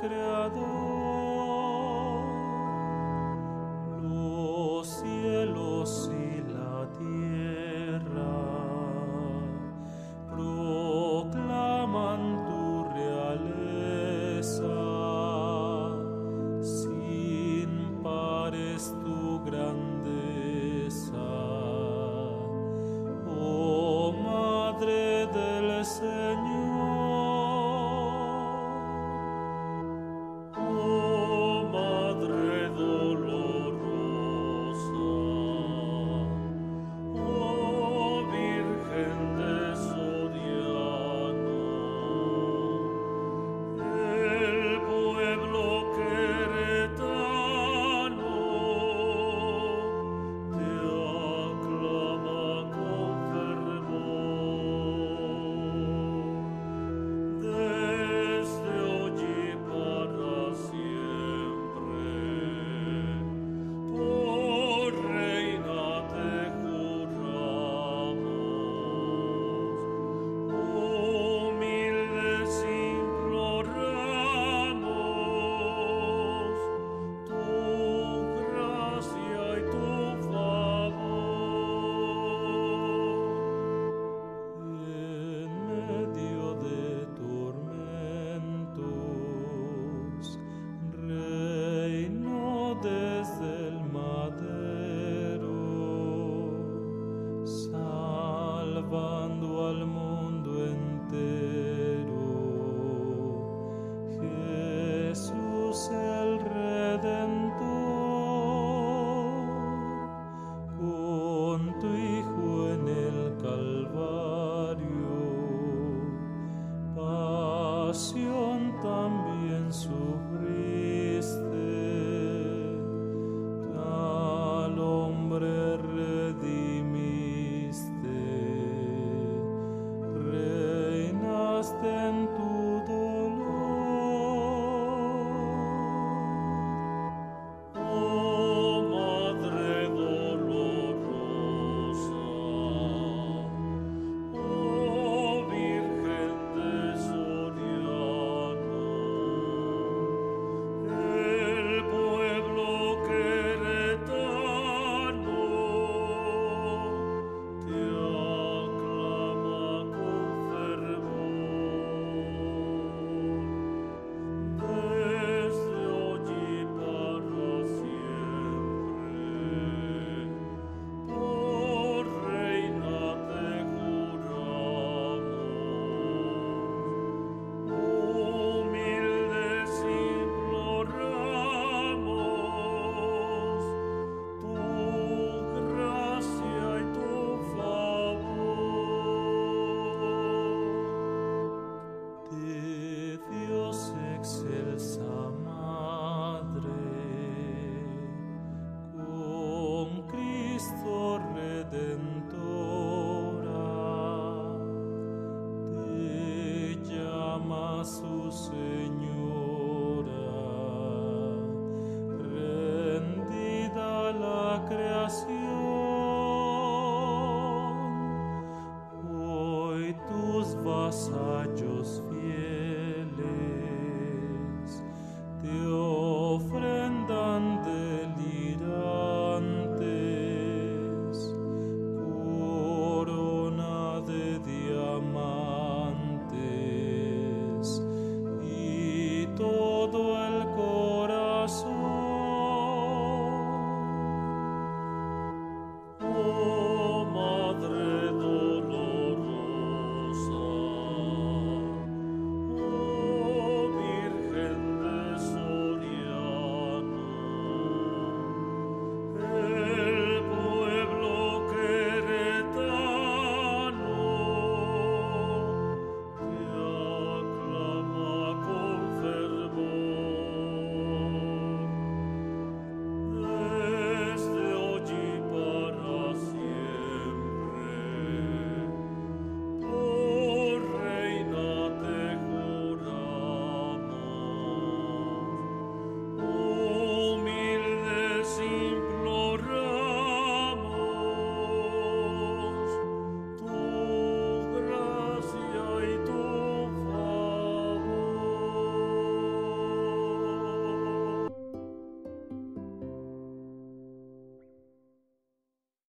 Creador. Los cielos y la tierra proclaman tu realeza. Sin par es tu grandeza, oh Madre del Señor, oh Madre dolorosa, oh Virgen de Soriano. El pueblo queretano te aclama con fervor. Desde hoy y para siempre, por reina te juramos, humildes imploramos tu gracia y tu favor. En medio de tormentos, reino desde el madero, salvando al mundo entero. Jesús el Redentor, con tu Hijo en el Calvario, pasión también sufriste, al hombre redimiste, reinaste en tu dolor. Oh Madre dolorosa, oh Virgen de Soriano, el pueblo queretano te aclama con fervor. Desde hoy y para siempre, por reina te juramos, humildes imploramos tu gracia y tu favor. De Dios excelsa Madre, con Cristo Redentora, te llama su Señora, rendida la creación. Hoy tus vasallos fieles te